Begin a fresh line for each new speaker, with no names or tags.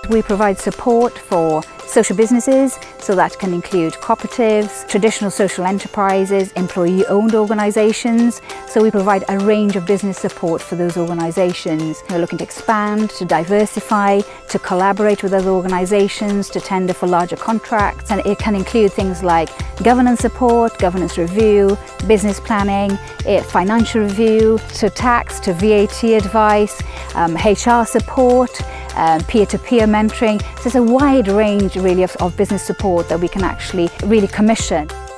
we provide support for social businesses, so that can include cooperatives, traditional social enterprises, employee-owned organisations. So we provide a range of business support for those organisations. We're looking to expand, to diversify, to collaborate with other organisations, to tender for larger contracts, and it can include things like governance support, governance review, business planning, financial review, to tax, to VAT advice, HR support, peer-to-peer mentoring. So there's a wide range really of business support that we can actually really commission.